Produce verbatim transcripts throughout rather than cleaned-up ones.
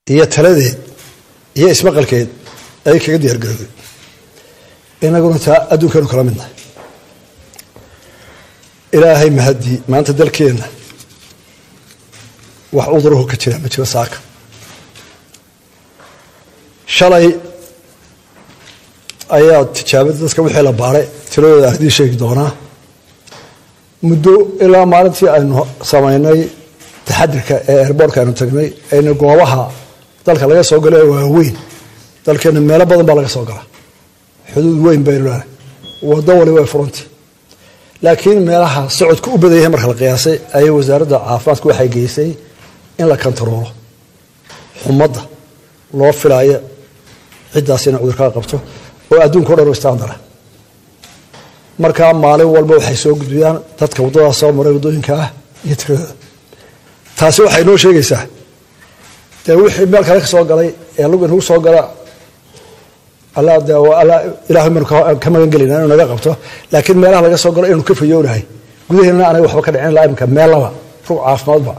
iyo taladeed iyo ismaqalkeed ay kaga diyaar garowday inaguna taa adduunkeenu kala midnahay ilaahay mahadii maanta dalkeenna wax uduruhu ka jira ma jiro saaka shalay ayaa tijaabada dadka wixii la baaray tiradooda ardii sheegi doonaa muddo ilaa maalintii aynu samaynay taxadirka ee airportka aynu tagnay aynu goobaha dalka laga soo galay waaweyn dalkeena meelo badan baa laga soo galaa xuduud weyn baynu leedahay waddo waliba way furantii laakiin meelaha socodku u badan yahay marka la qiyaasay ayay wasaaradda caafimaadku waxay geysay in la kantaroolo xumadda loo filaayo ciddaas inay cudurkaa qabto oo adduunka o dhan u istaandara markaa maalin walba waxay soo gudbiyaan dadka waddadaas soo maray waddooyinka ah iyo tiradooda taasi waxay noo sheegaysaa dee wixii meel kale ka soo galay ee lug inagu soo gala alla de ilaahay manu ka magan gelina inuu naga qabto laakiin meelaha laga soo galo inuu ka fayoonahay gudaheena anaga waxba ka dhicin ilaa imika meel laba rug caafimaadba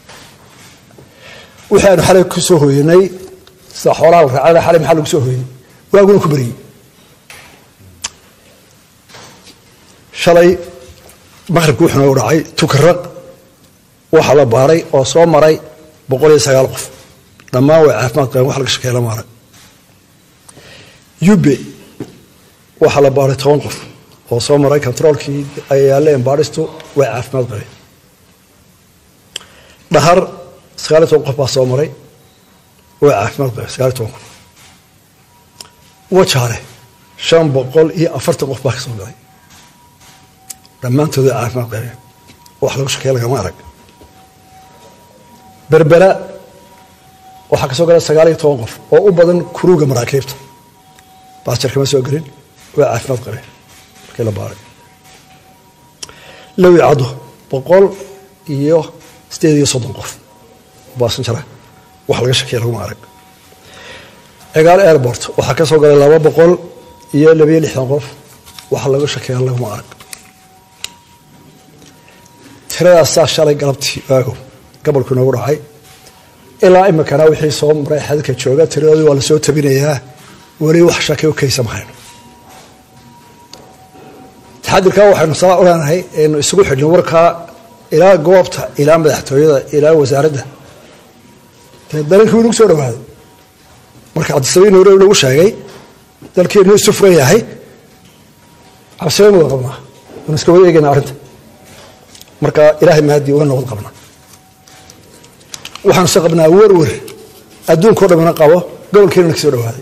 waxaanu xalay ku soo hooyanay sida xoolaha la raacada xalay maxaa lagu soo hooyay waaguna ku bariyey shalay maqribku wuxuu noogu dhacay tukaraq waxa la baaray oo soo maray boqol iyo sagaal qof dhammaan way caafimaad qabeen wax laga shakeeyo lama arag yube waxaa la baaray toban qof oo soo maray controolkii ay yaaleen baaristu way caafimaad qabeen dhahar sagaal iyo toban qof baa soo maray way caafimaad qabeen sagaal iyo toban qof wajaale shan boqol iyo afartan qof baa ka soo galay dhammaantooda caafimaad qabeen wax lagu shakeeyo lagama arag berbera waxaa ka soo galay sagaal iyo toban qof oo u badan kuruuga maraakiibta baasjar kama soo gelin way caafimaad qabeen markii la baaray lawi caddo boqol iyo sideed iyo soddon qof baasanjara wax laga shakeeyo laguma arag cigaal airport waxaa ka soo galay laba boqol iyo labiyo lixdan qof wax laga shakeeyo laguma arag tiradaasaa shalay galabtii waago gobolku inoogu dhacay ilaa imikana wixii soo maray xadka jooga tiradoodii waa la soo tabinayaa weli wax shaki u kaysa mahayno taxadirkaa waxaynu saa oleenahay aynu isugu xidhno warkaa ilaa goobta ilaa madaxtooyada ilaa wasaaradda dee dalankii inagu soo dhawaaday marka cabdisabiin hore inagu sheegay dalkeenu isu furan yahay cabsibaynu wada qabnaa waynu iska wada eegaynaa arrinta marka ilaahay mahadii waynu wada qabnaa waxaanu se qabnaa werwer adduunkao dhamina qabo gobolkeenuna ka soo dhawaaday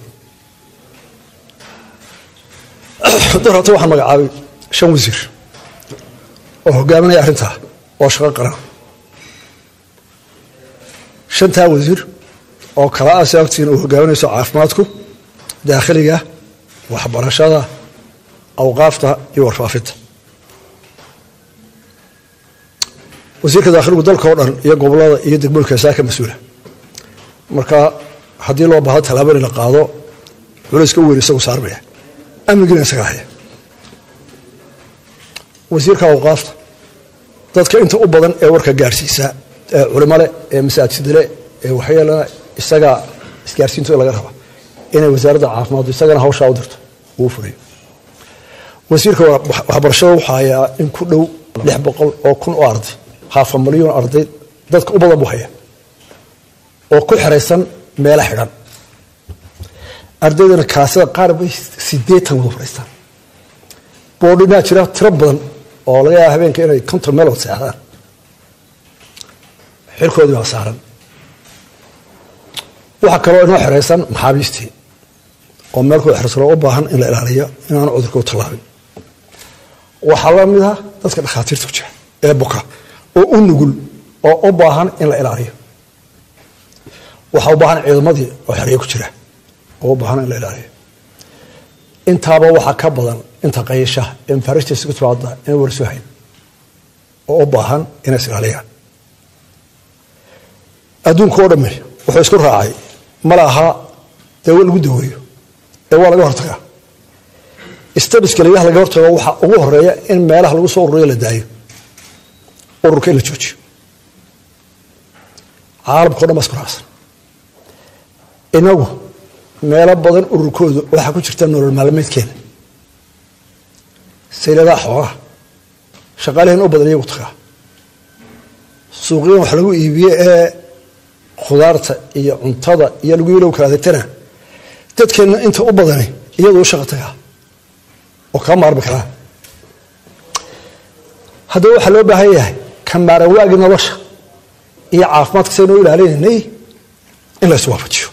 dor hata waxaan magacaabay shan wasiir oo hogaaminaya arrintaa oo shaqo qaran shantaa wasiir oo kala ah si agtiin uu hogaaminayso caafimaadku daakhiliga waxbarashada awqaafta iyo warfaafinta wasiirka daakhiligu dalka oo dhan iyo gobolada iyo degmooyinka saa ka mas-uula marka haddii loo baahdo tallaabo in la qaado culayska u weyn isagu saarmaya amnigiina isaga haya wasiirka awqaafta dadka inta u badan ee warka gaadhsiisa ee culimo leh ee masaajid leh ee waxyeelana isagaa isgaarsiintu laga raba inay wasaaradda caafimaaddu isagana hawshaa u dirto uu furayo wasiirka waxbarashada waxaa hayaa in ku dhow lix boqol oo kun oo arday haafa malyan arday dadka u badan buu haya oo ku xiraysan meelo xidhan ardaydana kaasida qaar bay sideetan wada fadhiistaan boodhinaa jira tiro badan oo laga yaaba habeenka inay konton meelood seexdaan xilkoodii waa saaran waxaa kaloo inoo xiraysan maxaabiistii oo meel ku xirsanoo u baahan in la ilaaliyo inaanu cudurka u tallaabin waxaa la mid ah dadka dhakhaatiirta ku jira ee buka oo u nugul oo u baahan in la ilaaliyo waxaa u baahan ciidamadii oo xeryo ku jira oo u baahan in la ilaaliyo intaaba waxaa ka badan inta qayashaha ee mafaariishta ku timaada in warso hayn oo u baahan inay is ilaaliyaan adduunka oo dhamme wuxuu isku raacay ma laha dawo lagu daweeyo ee waa laga hortagaa stabiska layaha laga hortago waxaa ugu horeeya in meelaha lagu soo ururiyo la daayo ururka in la joojiyo caalamka o dhan baa isku raacsan inagu meelo badan ururkoodu waxa ku jirta nolol maalmeedkeena saylada xoolaha shaqaalahan u badan iyagu tagaa suuqyada wax lagu iibiyo ee khudaarta iyo cuntada iyo lagu yiro kala adeegtana dadkeena inta u badanay iyadoo shaqo tagaa oo ka maarmi karaa hadda waxa loo baahan yahay kamaara waagi nolosha iyo caafimaadka saynu ilaalinay in la iswaafajiyo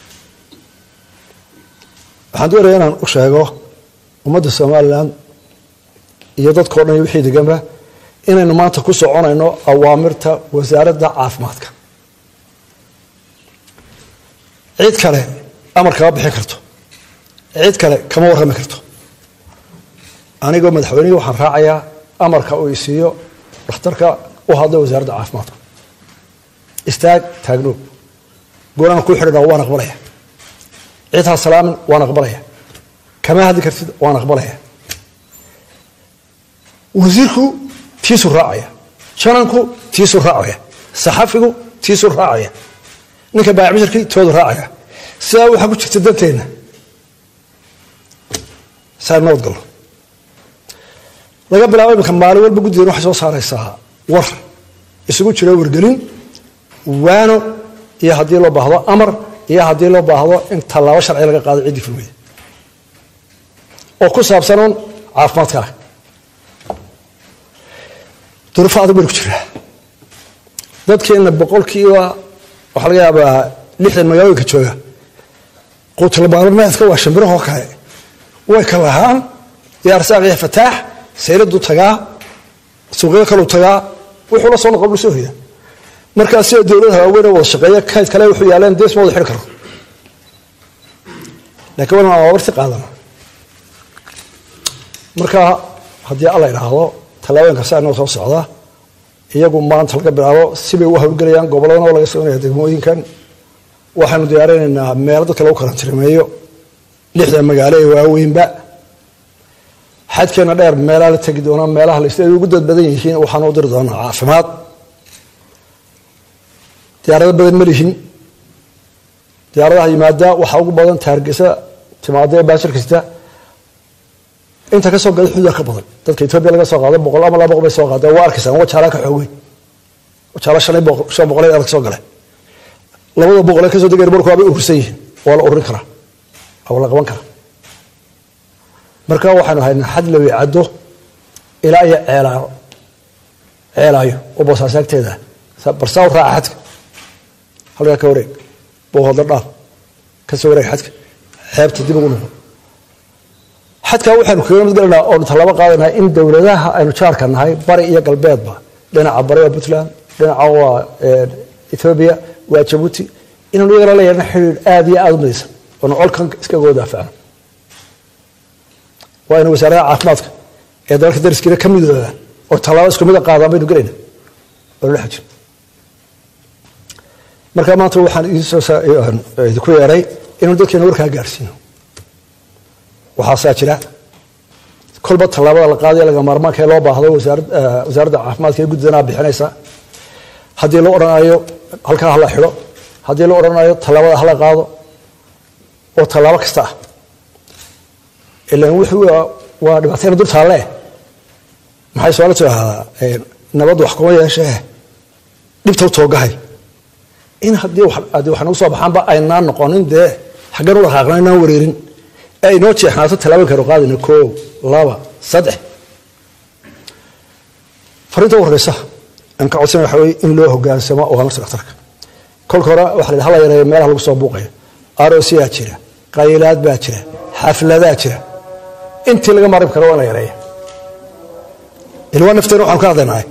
waxaan doonayaa inaan u sheego ummadda Soomaaliland iyo dadkoo dhan wixii deganba inaynu maanta ku soconayno awaamirta wasaaradda caafimaadka cid kale amar ka bixin karto cid kale kama warrami karto anigoo madaxweynaha waxaan raacayaa amarka uu isiiyo dhakhtarka u hadla wasaaradda caafimaadka istaag taagno gooraan ku xidhnaa waan aqbalaya cid ha salaamin waan aqbalaya kama hadli kartid waan aqbalaya wasiirku tiisu raacaya jananku tiisu raacaya saxafigu tiisu raacaya ninka baac bashirkii toodu raacaya sidaa waxa ku jirta danteena saa nabad galo laga bilaabo imika maalin walba guddigan waxay soo saaraysaa war isugu jira wargelin waano iyo haddii loo baahdo amar iyo haddii loo baahdo in tallaabo sharci laga qaado ciddii fulmaya oo ku saabsanoon caafimaadkaaga duruufo adag baynu ku jiraa dadkeena boqolkiiba waxaa laga yaabaa lixdan magaalooyinka jooga quutlabaalmeedka waa shimbirahoo kale way ka lahaan iyo arsaaq iyo fataax sayladu tagaa suuqyo kaleu tagaa wuxuu la soo noqon soo hida markaa sida dowladaha waaweyn wada shaqeeya kayd kale wuxuu yaaleen dees ma wada xidhi karo laakiin wana awaarti qaadana marka haddii alla idhaahdo tallaabooyinka saa inoo soo socda iyagu maanta laga bilaabo sibay u hawlgelayaan gobolladana oo laga soconaya degmooyinkan waxaanu diyaarinaynaa meelo dadka lagu karantimeeyo lixda magaalo ee waaweynba xadkeena dheer meelaha la tegi doona meelaha la isla ugu dad badan yihiin waxaan u diri doonaa caafimaad diyaarado badan ma lihin diyaaradaha yimaada waxa ugu badan taargisa timaadee baashir kasta inta ka soo gaday xuduud ka badan dadka Itoobiya laga soo qaaday boqol ama laba boqol bay soo qaaday waa arkaysan waa jaala ka xoogay waa jaala shalay boqol shan boqol ay soo galay labada boqol ka soo degay markuu ay urursan yihiin waa la ururin karaa aw la qaban karaa marka waxaanu haynaa xad la wicado ilaa ay ceelaayo ceelaayo oo boosaasagteeda barsaw raaxadka halka ka wareeg boo hada dhaaf ka soo wareeg xadka xeebta dib ugu noqo xadka waxaanu kaga mid galnaa oo talaba qaadanaa in dawladaha aynu jaarka nahay bari iyo galbeedba dhinaca bari ee Puntland dhinaca waa Ethiopia waa Djibouti inuu yara la yeelna xiriir aad iyo aad u midaysan oo colkan iska goodaafaan waa in wasaaradda caafimaadka ee dalka dariskiina ka mid ah oo talaba isku mid ah qaadaan baynu galayna oo la xajin marka maanta waxaan idin soo saaray ku yeeray inuu dadkeena warka gaarsiino waxa saajira kolba talaabada la qaadayo laga maarmaanka ee loo baahdo wasaaradda wasaaradda caafimaadka ee guddana bixinaysa hadii loo oranayo halka hala xiro hadii loo oranayo talaabada hala qaado oo talaabo kasta ilaa wuxuu waa dhibaatada dul taale maxay soo la tiraahdaa nabad wax kuma yeeshay dhibta toogahay in hadii wax hadii wax nagu soo baxaanba aynaan noqonin de xagan u dhaqaaqnayna wareerin ay noo jeexnaato talaabooyinka ru qaadina koow laba saddex farinta wargeysa aan ka codsan waxa weeye in loo hogaansamo oo la dhakhtarka kolka hore waxa la hadlayaa yareeyo meelaha lagu soo buuqayo aroosiyaa jira qaylaad baa jira xafladaha jira intii laga marin karo waa la yareeyo ilaa nafteena waxaan ka hadlaynaa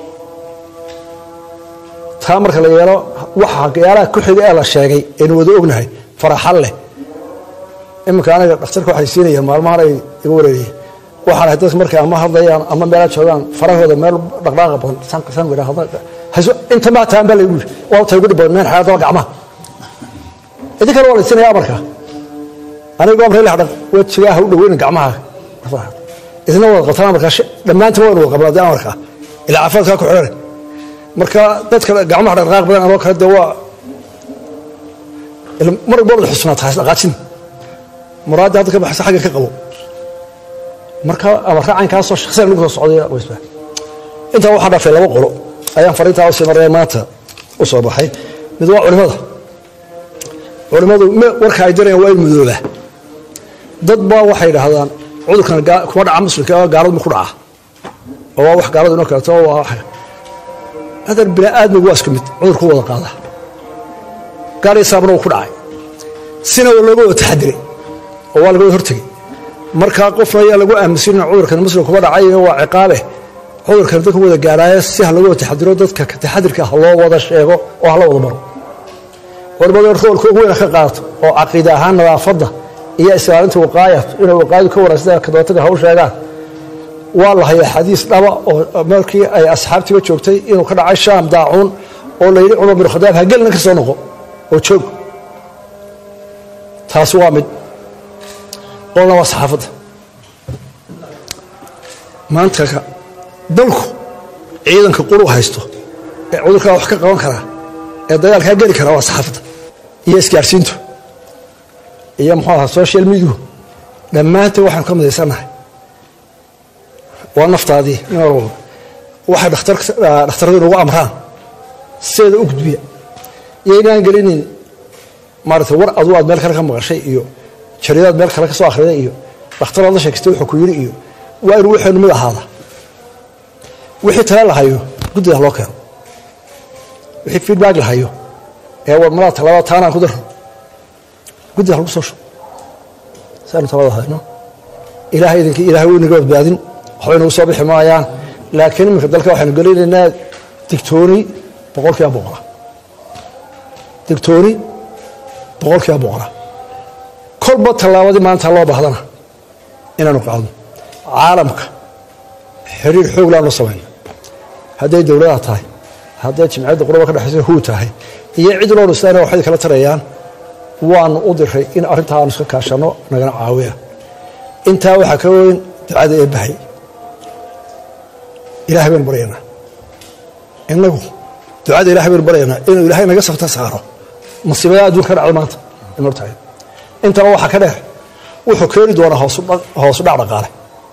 taa marka la yeelo waxa gayaalaha ku xigay ee la sheegay in wada ognahay faraxal leh imka anaga dhakhtarka waxay siinayaan maalmahan ay igu wareeyeen waxaan hadda markay ama hadlayaan ama meel joogaan farahooda meel dhaqdhaqaaq badan san san wada hadda haso inta ma taan bal igu waa tay ugu badan xaado gacmaha idin kale wala siinaya marka aniga amray la hadal wajiga u dhaweyn gacmaha idina wada qataan marka dhamaantii waa wada qabladaan marka ila caafimaadka ku xireen marka dadka gacmaha dhaqdhaqaaq badan ama kala dawaa mar boorda xusnaad tahay dhaqaajin muraad hadda ka baxsan xagga ka qabo marka ama raacan ka soo shakhsiyan lagu soo socday waysa inta waxa dhaafay laba qolo ayaan fariinta u sameeyay maanta u soo baxay mid waa culimada culimadu warka ay direen waa mudooba dad baa waxay yiraahdaan cudurkan kuma dhaca muslimka gaaladu ma ku dhaca oo wax gaaladu inoo kala too waa هذا البلاد مجواز كميت عذر قوة قاضي قال يصابنا وكل سنة ولا جوه تحدري ولا جوه هرتجي مركا قفنا يا لجوه أمسينا عذر كان مسلم كبار عيه وعقابه عذر كان ذاك هو الجراية سهل جوه تحدري ضد كتحدر كهلا وضع شيء وهلا وضع مرة والبعض يرثون كوه خقات وعقيدة هان رافضة هي إسرائيل وقاية إلى وقاية كورة سدا كذا تجاه وشيء والله هي حديث دواء مركي أي أصحابتي وشوكتي إنه كان عايشام داعون ولا يري عمر بن الخطاب هقلنا كسرناه وشوك تاسوامد قلنا وصحافته ما أنت كا دلكو عيدا كقولوا هايستو عودك وحكي قوان كرا الدجال هقلي كرا وصحافته يسكر سنتو أيام حالها السوشيال ميديا لما أنت واحد كم ذي سنة والنفط هذه نور واحد اختار اختار له أمران سيد أكتبية يجينا قلنا مرة ور أضواء ملك رقم غشيء إيو شريات ملك رقم سو آخر إيو اختار الله شيء كستوي حكويري إيو ويروح من هذا وحيت هلا هايو قد له لوكر وحيت في الباقي هايو هو مرات لا تانا قدر قد له بصوش سألنا تواضع هاي إلهي ذنك إلهي ونقول بعدين حين وصبح مايان لكن من ذلك وحين قليل لنا دكتوري بقولك يا بقرة دكتوري بقولك يا بقرة كل بط الله ودي ما أنت الله بهذنا إن نقعد عالمك حرير حقوق لا نصوين هذه دولات هاي هذا جمعية قربك الحسين هو تاهي يعيد له رسالة واحد كلا تريان وان أدري إن أردتها نسخ كاشانو نجنا عاوية أنت وحكوين تعاد يبهي إلهي بن برينا إنه دعاء إلهي بن برينا إنه إلهي ما قصف تسعره مصيبة دون كان علامات المرتعين أنت روح كده وحكيري دونا هو صدع رقاله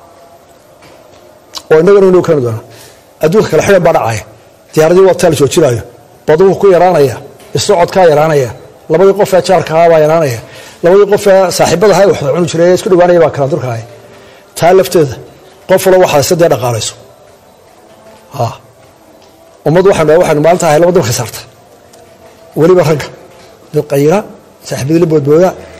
وإنه إنه كان دونا أدوك الحين برعاية تياردي وقتها شوشيرايا بدوه كوي رانيا الصعود كاي رانيا لما يقف أشار كهوا رانيا لما يقف صاحبه هاي وحده عنو شريس كل وانا يبقى كنادر هاي تالفت قفل واحد سد رقاليسو ها ومد واحد واحد مالتها هاي لما دو خسرت ولي برق بالقيرة صاحبي اللي بود بويا